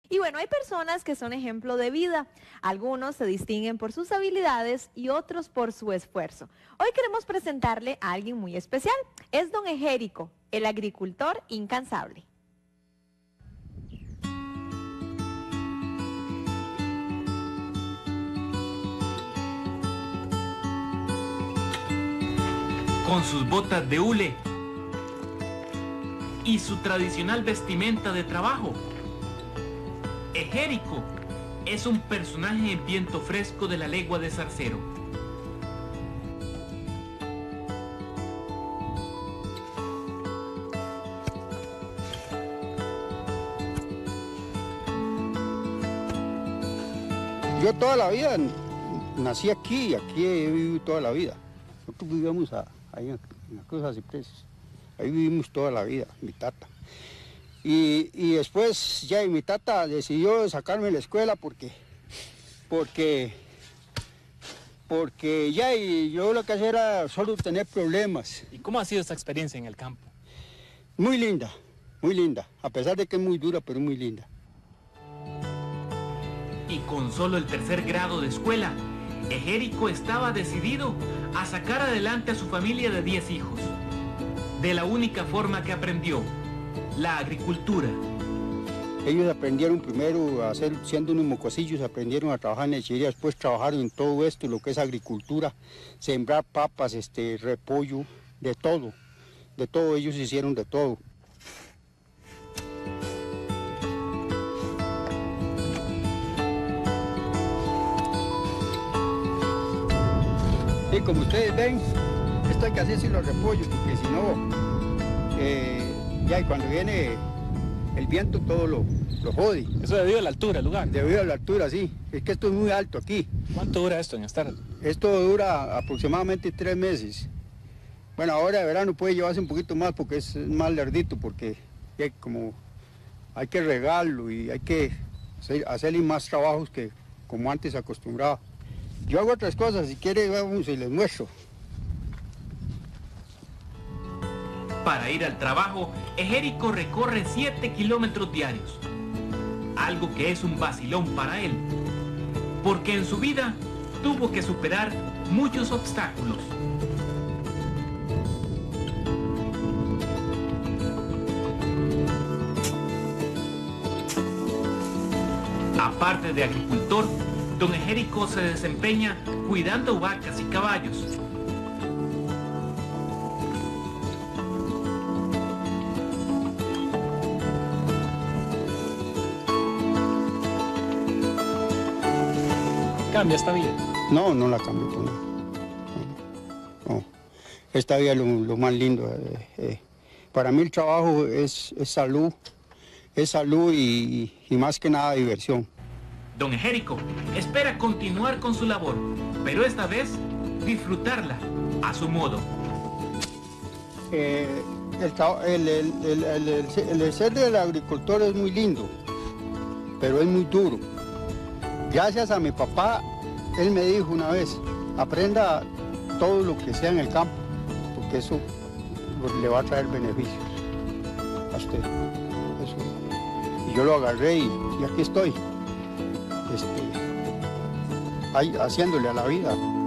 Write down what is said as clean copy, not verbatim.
Y bueno, hay personas que son ejemplo de vida. Algunos se distinguen por sus habilidades y otros por su esfuerzo. Hoy queremos presentarle a alguien muy especial. Es don Egérico, el agricultor incansable. Con sus botas de hule y su tradicional vestimenta de trabajo, Egérico es un personaje en viento fresco de la legua de Zarcero. Yo toda la vida nací aquí y aquí he vivido toda la vida. Nosotros vivíamos ahí en la Cruz de Cipreses. Ahí vivimos toda la vida, mi tata. Y después ya mi tata decidió sacarme de la escuela porque ya y yo lo que hacía era solo tener problemas. ¿Y cómo ha sido esta experiencia en el campo? Muy linda, a pesar de que es muy dura, pero muy linda. Y con solo el tercer grado de escuela, Egérico estaba decidido a sacar adelante a su familia de 10 hijos. De la única forma que aprendió, la agricultura. Ellos aprendieron primero a hacer, siendo unos mocosillos, aprendieron a trabajar en lechería, después trabajaron en todo esto, lo que es agricultura, sembrar papas, repollo, de todo, ellos hicieron de todo. Y como ustedes ven, esto hay que hacer sin los repollos, porque si no, ya cuando viene el viento todo lo jode. Eso debido a la altura del lugar. Debido a la altura, sí. Es que esto es muy alto aquí. ¿Cuánto dura esto en estar? Esto dura aproximadamente 3 meses. Bueno, ahora de verano puede llevarse un poquito más porque es más lardito, porque como hay que regarlo y hay que hacerle más trabajos que como antes acostumbraba. Yo hago otras cosas, si quiere vamos y les muestro. Para ir al trabajo, Egérico recorre 7 kilómetros diarios. Algo que es un vacilón para él, porque en su vida tuvo que superar muchos obstáculos. Aparte de agricultor, don Egérico se desempeña cuidando vacas y caballos. ¿Cambia esta vida? No, no la cambio por nada. No. Esta vida es lo más lindo. Para mí el trabajo es salud y más que nada diversión. Don Egérico espera continuar con su labor, pero esta vez disfrutarla a su modo. El ser del agricultor es muy lindo, pero es muy duro. Gracias a mi papá, él me dijo una vez, aprenda todo lo que sea en el campo, porque eso le va a traer beneficios a usted. Eso. Y yo lo agarré y aquí estoy, haciéndole a la vida.